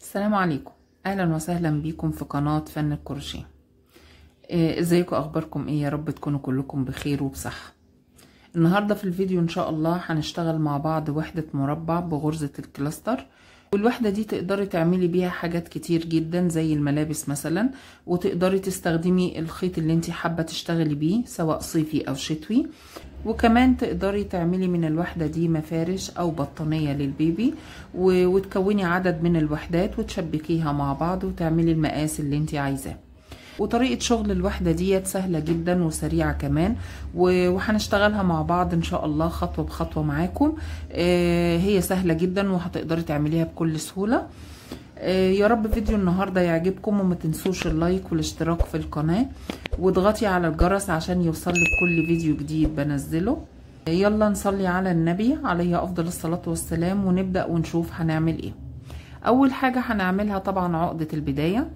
السلام عليكم، اهلا وسهلا بيكم في قناة فن الكروشيه. ازيكم؟ اخباركم ايه؟ يا رب تكونوا كلكم بخير وبصحة. النهاردة في الفيديو ان شاء الله هنشتغل مع بعض وحدة مربع بغرزة الكلاستر، والوحدة دي تقدري تعملي بيها حاجات كتير جدا زي الملابس مثلا، وتقدري تستخدمي الخيط اللي انت حابة تشتغلي بيه سواء صيفي او شتوي، وكمان تقدري تعملي من الوحدة دي مفارش او بطانية للبيبي، وتكوني عدد من الوحدات وتشبكيها مع بعض وتعملي المقاس اللي انت عايزاه. وطريقة شغل الوحدة ديت سهلة جدا وسريعة كمان، وهنشتغلها مع بعض ان شاء الله خطوة بخطوة معاكم. هي سهلة جدا وهتقدري تعمليها بكل سهولة. يا رب فيديو النهاردة يعجبكم، وما تنسوش اللايك والاشتراك في القناة واضغطي على الجرس عشان يوصلك كل فيديو جديد بنزله. يلا نصلي على النبي عليه افضل الصلاة والسلام ونبدأ ونشوف هنعمل ايه. اول حاجة هنعملها طبعا عقدة البداية.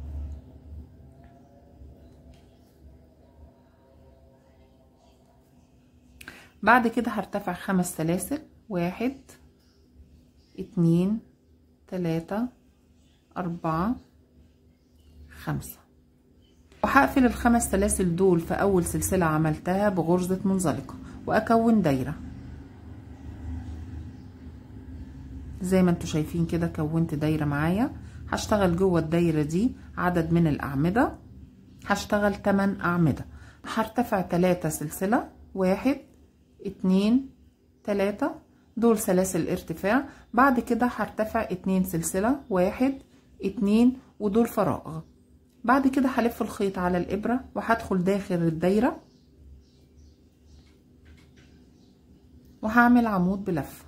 بعد كده هرتفع 5 سلاسل، 1 2 3 4 5، وهقفل ال5 سلاسل دول في اول سلسلة عملتها بغرزة منزلقة واكون دايرة زي ما انتوا شايفين كده. كونت دايرة معايا، هشتغل جوه الدايرة دي عدد من الاعمدة، هشتغل 8 اعمدة. هرتفع 3 سلسلة، 1 2 3، دول سلاسل ارتفاع. بعد كده هرتفع 2 سلسلة، 1 2، ودول فراغ. بعد كده هلف الخيط على الابرة وهدخل داخل الدايرة وهعمل عمود بلفة.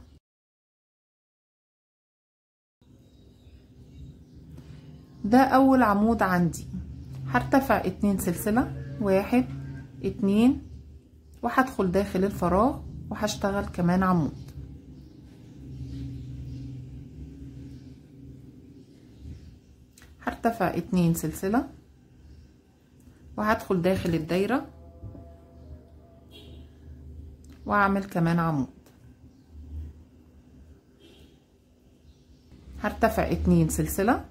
ده اول عمود عندي. هرتفع 2 سلسلة، 1 2، وهدخل داخل الفراغ وهشتغل كمان عمود. هرتفع 2 سلسلة وهدخل داخل الدايرة واعمل كمان عمود. هرتفع 2 سلسلة،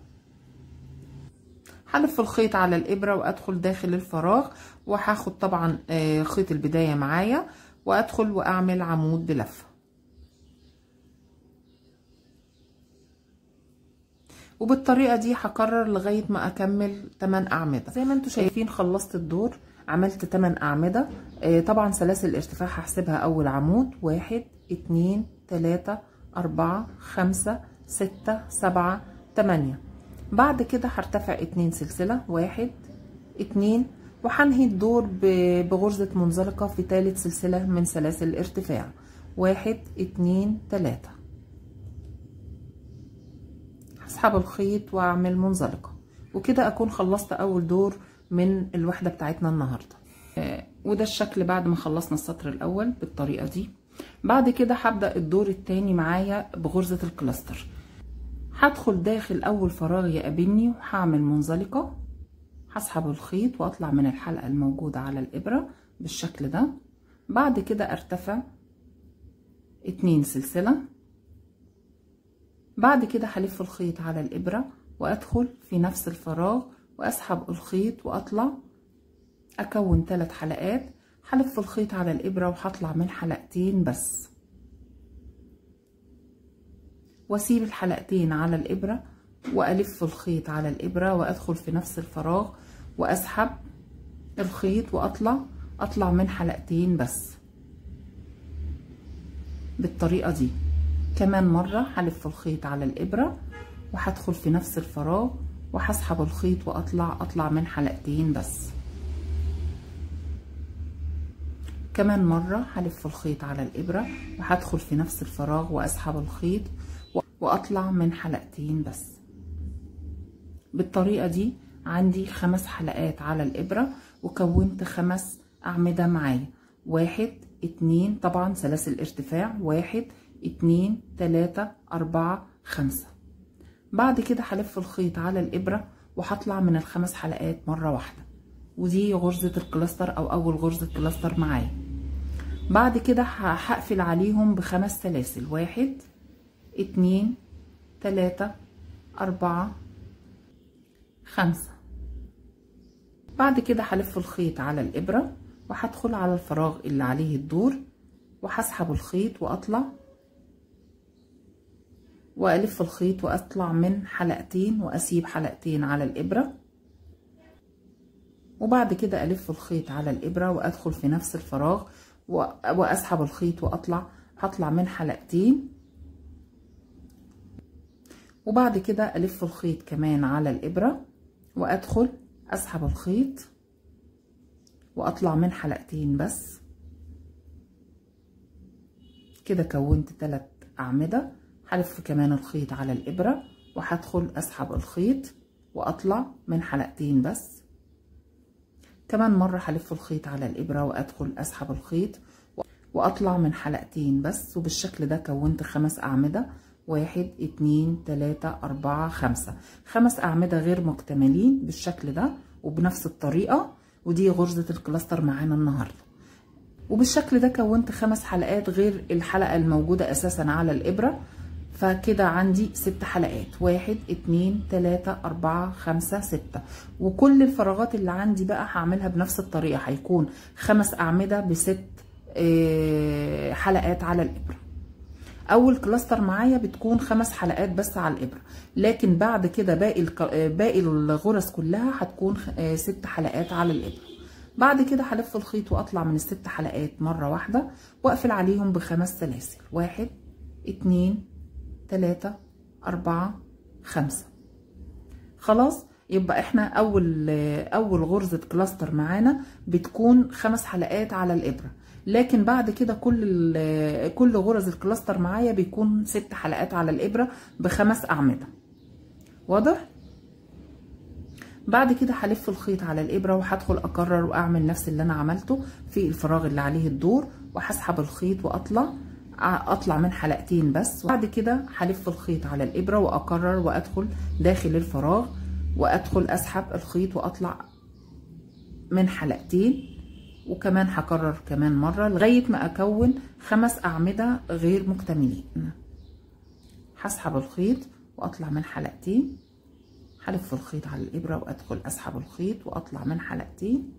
هلف الخيط على الابرة وادخل داخل الفراغ، وهاخد طبعا خيط البداية معايا وادخل واعمل عمود بلفة. وبالطريقة دي هكرر لغاية ما اكمل 8 اعمدة. زي ما انتوا شايفين خلصت الدور، عملت 8 اعمدة. طبعا سلاسل الارتفاع هحسبها اول عمود، 1 2 3 4 5 6 7 8. بعد كده هرتفع 2 سلسلة، 1 2، وهنهي الدور بغرزة منزلقة في 3 سلسلة من سلاسل الارتفاع، 1 2 3. هسحب الخيط واعمل منزلقة، وكده اكون خلصت اول دور من الوحدة بتاعتنا النهاردة. وده الشكل بعد ما خلصنا السطر الاول بالطريقة دي. بعد كده هبدأ الدور التاني معايا بغرزة الكلاستر. هدخل داخل اول فراغ يقابلني وهعمل منزلقة، هسحب الخيط واطلع من الحلقة الموجودة على الابرة بالشكل ده. بعد كده ارتفع 2 سلسلة. بعد كده هلف الخيط على الابرة وادخل في نفس الفراغ واسحب الخيط واطلع اكون 3 حلقات. هلف الخيط على الابرة وهطلع من حلقتين بس، واسيب الحلقتين على الابرة والف الخيط على الابرة وادخل في نفس الفراغ واسحب الخيط واطلع من حلقتين بس بالطريقة دي. كمان مرة هلف الخيط على الابرة وهدخل في نفس الفراغ وهسحب الخيط واطلع من حلقتين بس. كمان مرة هلف الخيط على الابرة وهدخل في نفس الفراغ واسحب الخيط واطلع من حلقتين بس. بالطريقة دي عندي 5 حلقات على الابرة، وكونت 5 اعمدة معايا، 1 2، طبعا سلاسل ارتفاع، 1 2 3 4 5. بعد كده هلف الخيط على الابرة وهطلع من ال5 حلقات مرة واحدة، ودي غرزة الكلاستر او اول غرزة كلاستر معايا. بعد كده هقفل عليهم ب5 سلاسل، 1 2 3 4 5. بعد كده هلف الخيط على الإبرة وهدخل على الفراغ اللي عليه الدور وهسحب الخيط واطلع والف الخيط واطلع من حلقتين واسيب حلقتين على الإبرة، وبعد كده الف الخيط على الإبرة وادخل في نفس الفراغ واسحب الخيط واطلع، هطلع من حلقتين، وبعد كده الف الخيط كمان على الإبرة وادخل اسحب الخيط واطلع من حلقتين بس. كده كونت 3 أعمدة. هلف كمان الخيط على الإبرة وهدخل اسحب الخيط واطلع من حلقتين بس. كمان مرة هلف الخيط على الإبرة وادخل اسحب الخيط واطلع من حلقتين بس. وبالشكل ده كونت 5 أعمدة، 1 2 3 4 5. 5 أعمدة غير مكتملين بالشكل ده وبنفس الطريقة، ودي غرزة الكلاستر معانا النهاردة. وبالشكل ده كونت 5 حلقات غير الحلقة الموجودة اساسا على الإبرة، فكده عندي 6 حلقات، 1 2 3 4 5 6. وكل الفراغات اللي عندي بقى هعملها بنفس الطريقة، هيكون 5 أعمدة ب6 حلقات على الإبرة. اول كلاستر معايا بتكون 5 حلقات بس على الإبرة، لكن بعد كده باقي الغرز كلها هتكون 6 حلقات على الإبرة. بعد كده هلف الخيط واطلع من ال6 حلقات مرة واحدة واقفل عليهم ب5 سلاسل، 1 2 3 4 5. خلاص، يبقى احنا اول غرزة كلاستر معانا بتكون 5 حلقات على الإبرة، لكن بعد كده كل غرز الكلاستر معايا بيكون 6 حلقات على الإبرة ب5 أعمدة. واضح؟ بعد كده هلف الخيط على الإبرة وهدخل اكرر واعمل نفس اللي انا عملته في الفراغ اللي عليه الدور، وهسحب الخيط واطلع من حلقتين بس. وبعد كده هلف الخيط على الإبرة واكرر وادخل داخل الفراغ وادخل اسحب الخيط واطلع من حلقتين، وكمان هكرر كمان مرة لغاية ما اكون 5 أعمدة غير مكتملين. هسحب الخيط واطلع من حلقتين، هلف الخيط على الإبرة وادخل اسحب الخيط واطلع من حلقتين،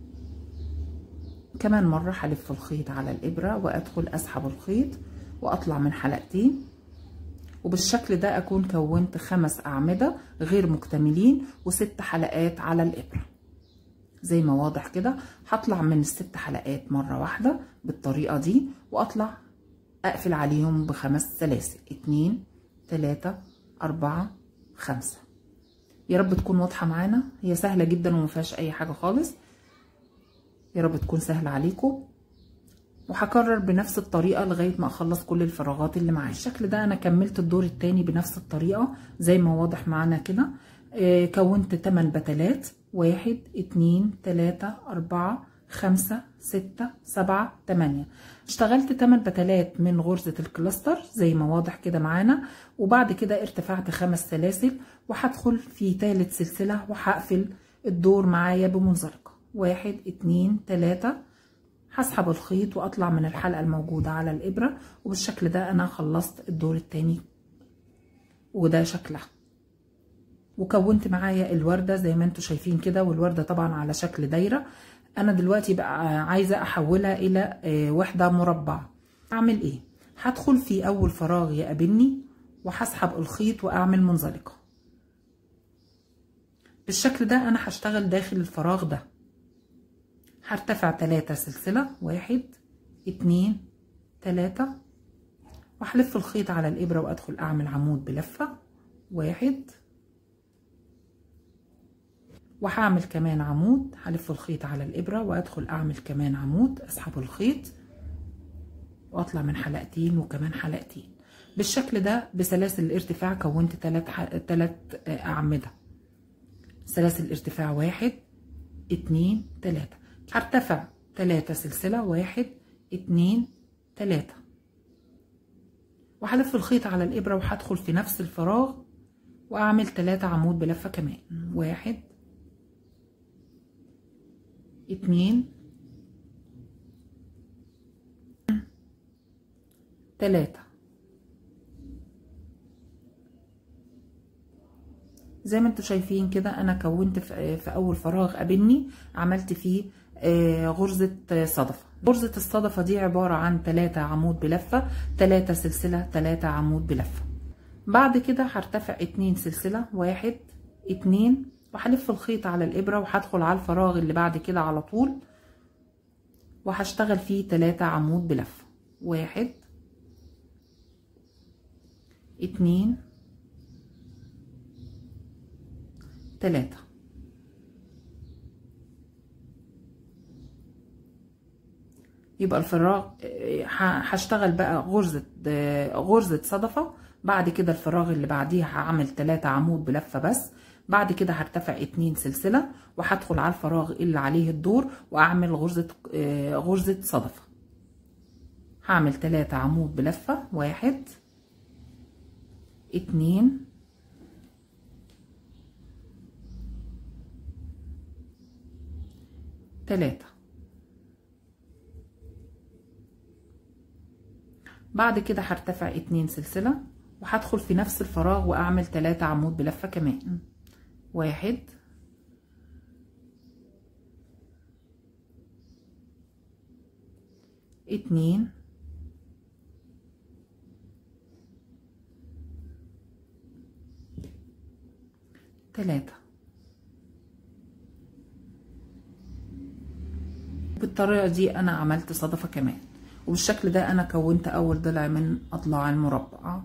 كمان مرة هلف الخيط على الإبرة وادخل اسحب الخيط واطلع من حلقتين. وبالشكل ده اكون كونت 5 أعمدة غير مكتملين و6 حلقات على الإبرة زي ما واضح كده. هطلع من ال6 حلقات مرة واحدة بالطريقة دي واطلع اقفل عليهم ب5 سلاسل، 2 3 4 5. يا رب تكون واضحة معانا، هي سهلة جدا ومفيهاش اي حاجة خالص. يا رب تكون سهلة عليكم، وهكرر بنفس الطريقة لغاية ما اخلص كل الفراغات اللي معايا. الشكل ده انا كملت الدور التاني بنفس الطريقة زي ما واضح معانا كده. كونت 8 بتلات، 1 2 3 4 5 6 7 8. اشتغلت 8 بتلات من غرزة الكلاستر زي ما واضح كده معانا، وبعد كده ارتفعت 5 سلاسل وهدخل في ثالث سلسلة وهقفل الدور معايا بمنزلقة، 1 2 3. هسحب الخيط واطلع من الحلقة الموجودة على الإبرة، وبالشكل ده انا خلصت الدور التاني وده شكلها. وكونت معايا الوردة زي ما انتوا شايفين كده، والوردة طبعا على شكل دايرة. انا دلوقتي بقى عايزة احولها الى وحدة مربع. اعمل ايه؟ هدخل في اول فراغ يقابلني وهسحب الخيط واعمل منزلقة بالشكل ده. انا هشتغل داخل الفراغ ده، هرتفع 3 سلسلة، 1 2 3، وهلف الخيط على الإبرة وادخل اعمل عمود بلفة 1، وهعمل كمان عمود، هلف الخيط على الإبرة وادخل اعمل كمان عمود، اسحب الخيط واطلع من حلقتين وكمان حلقتين بالشكل ده. بسلاسل الارتفاع كونت 3 أعمدة، سلاسل الارتفاع 1 2 3. هرتفع 3 سلسلة، 1 2 3، وهلف الخيط على الإبرة وهدخل في نفس الفراغ واعمل 3 عمود بلفة كمان، 1 2 3. زي ما انتوا شايفين كده انا كونت في اول فراغ قابلني عملت فيه غرزة صدفة. غرزة الصدفة دي عبارة عن 3 عمود بلفة، 3 سلسلة، 3 عمود بلفة. بعد كده هرتفع 2 سلسلة، 1 2، وهلف الخيط على الابرة وهدخل على الفراغ اللي بعد كده على طول وهشتغل فيه 3 عمود بلفة، 1 2 3. يبقى الفراغ هشتغل بقى غرزة صدفة. بعد كده الفراغ اللي بعديها هعمل 3 عمود بلفة بس. بعد كده هرتفع 2 سلسلة وهدخل على الفراغ اللي عليه الدور واعمل غرزة صدفة. هعمل 3 عمود بلفة، 1 2 3. بعد كده هرتفع 2 سلسلة وهدخل في نفس الفراغ واعمل 3 عمود بلفة كمان، 1 2 3. بالطريقة دي انا عملت صدفة كمان، وبالشكل ده انا كونت اول ضلع من اضلاع المربع.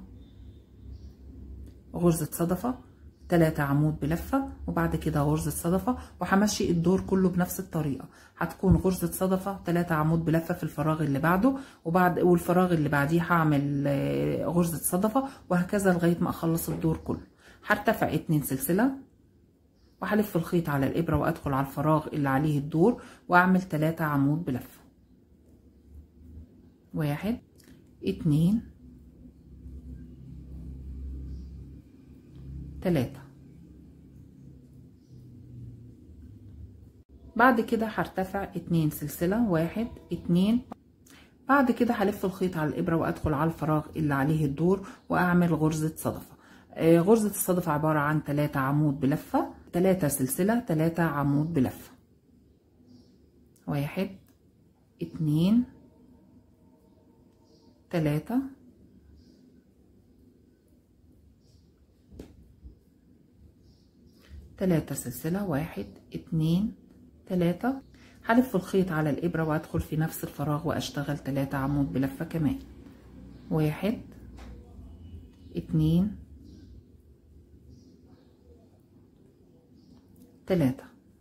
غرزة صدفة، 3 عمود بلفة، وبعد كده غرزة صدفة، وهمشي الدور كله بنفس الطريقة. هتكون غرزة صدفة، 3 عمود بلفة في الفراغ اللي بعده، والفراغ اللي بعديه هعمل غرزة صدفة، وهكذا لغاية ما اخلص الدور كله. هرتفع 2 سلسلة وهلف الخيط على الابرة وادخل على الفراغ اللي عليه الدور واعمل 3 عمود بلفة، 1 2 3. بعد كده هرتفع 2 سلسلة، 1 2. بعد كده هلف الخيط على الابرة وادخل على الفراغ اللي عليه الدور واعمل غرزة صدفة. غرزة الصدفة عبارة عن 3 عمود بلفة، 3 سلسلة، 3 عمود بلفة، 1 2 3. تلاتة سلسلة، 1 2 3. هلف الخيط على الابرة وادخل في نفس الفراغ واشتغل 3 عمود بلفة كمان، 1 2 3.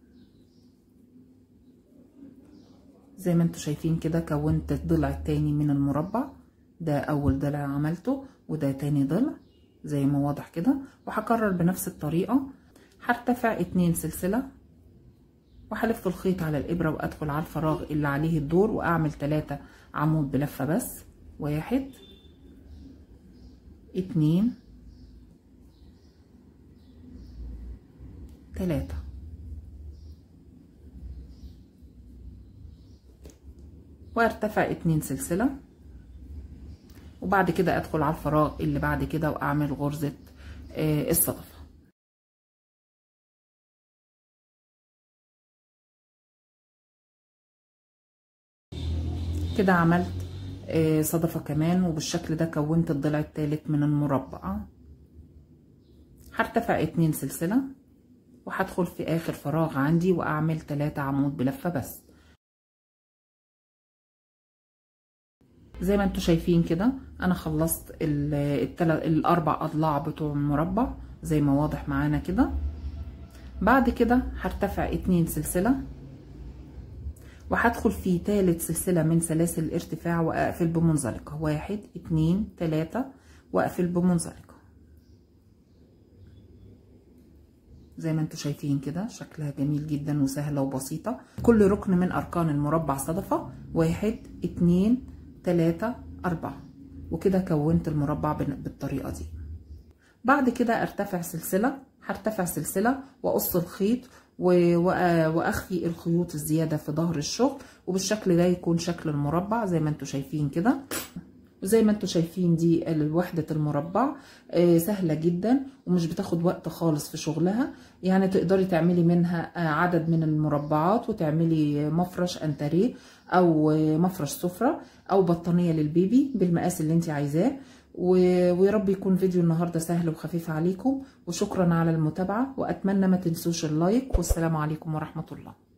زي ما انتوا شايفين كده كونت الضلع التاني من المربع. ده اول ضلع عملته وده تاني ضلع زي ما واضح كده، وهكرر بنفس الطريقة. هرتفع 2 سلسلة وهلف الخيط على الابرة وادخل على الفراغ اللي عليه الدور واعمل 3 عمود بلفة بس، 1 2 3. وارتفع 2 سلسلة وبعد كده ادخل على الفراغ اللي بعد كده واعمل غرزة الصدفة. كده عملت صدفة كمان، وبالشكل ده كونت الضلع الثالث من المربع. هرتفع 2 سلسلة وهدخل في اخر فراغ عندي واعمل 3 عمود بلفة بس. زي ما انتوا شايفين كده انا خلصت الاربع اضلاع بتوع المربع زي ما واضح معانا كده. بعد كده هرتفع 2 سلسلة وهدخل في ثالث سلسلة من سلاسل الارتفاع واقفل بمنزلقة، 1 2 3، واقفل بمنزلقة. زي ما انتوا شايفين كده شكلها جميل جدا وسهلة وبسيطة. كل ركن من اركان المربع صدفة، 1 2 3 4، وكده كونت المربع بالطريقة دي. بعد كده ارتفع سلسلة، هرتفع سلسلة واقص الخيط واخفي الخيوط الزيادة في ظهر الشغل، وبالشكل ده يكون شكل المربع زي ما انتوا شايفين كده. وزي ما انتم شايفين دي وحدة المربع سهلة جدا ومش بتاخد وقت خالص في شغلها. يعني تقدري تعملي منها عدد من المربعات وتعملي مفرش انتريه او مفرش سفرة او بطانية للبيبي بالمقاس اللي انت عايزاه. ويا رب يكون فيديو النهاردة سهل وخفيف عليكم، وشكرا على المتابعة، واتمنى ما تنسوش اللايك، والسلام عليكم ورحمة الله.